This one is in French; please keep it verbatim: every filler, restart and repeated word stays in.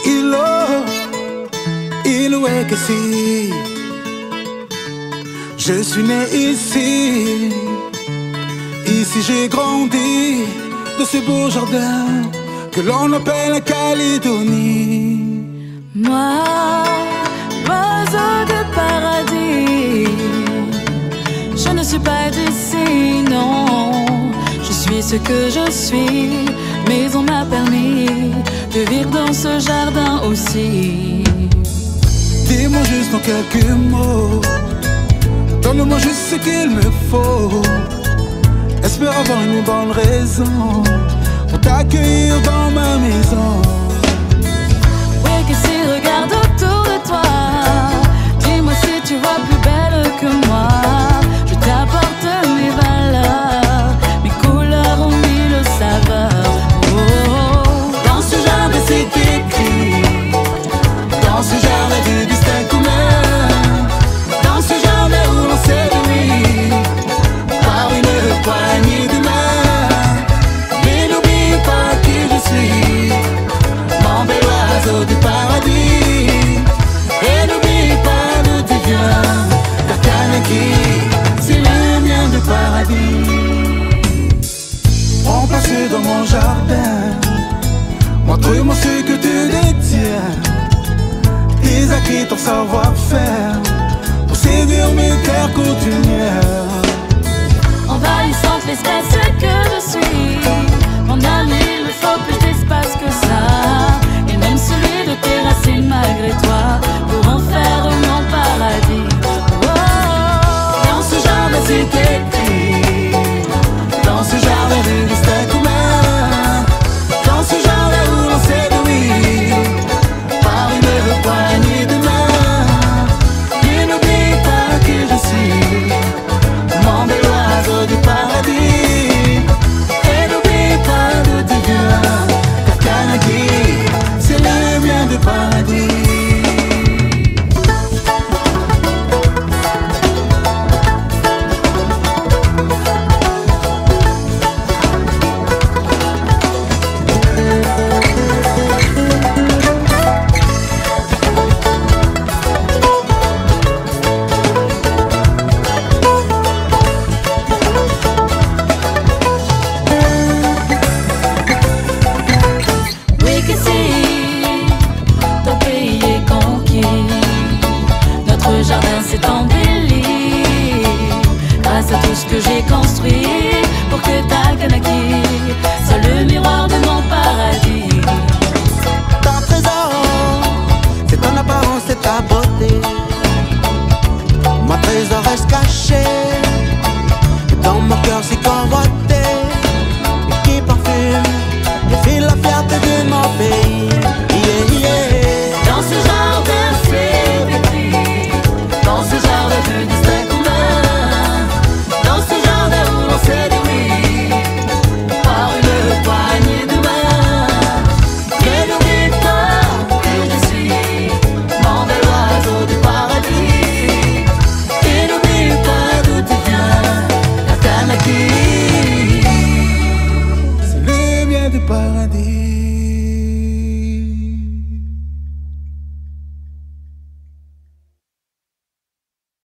île, île Wekesi. Je suis né ici, ici j'ai grandi, de ce beau jardin que l'on appelle la Calédonie. Moi, oiseau de paradis, je ne suis pas d'ici, non. Je suis ce que je suis, mais on m'a permis de vivre dans ce jardin aussi. Dis-moi juste en quelques mots, donne-moi juste ce qu'il me faut. Espère avoir une bonne raison pour t'accueillir dans ma maison. Wekesi, regarde autour de toi. Dis-moi si tu vois plus belle que moi. Je t'apporte mes valeurs, mes couleurs ont mille saveurs. Oh, dans ce jardin c'est écrit, dans ce jardin du destin commun, dans ce jardin où l'on séduit par une poignée de main. Mais n'oublie pas qui je suis, mon bel oiseau du paradis. Et n'oublie pas d'où tu viens, car Kanaki, c'est le mien de paradis. Prends place dans mon jardin, montre-moi ce que tu détiens, tes acquis, ton savoir-faire, pour séduire mes terres coutumières.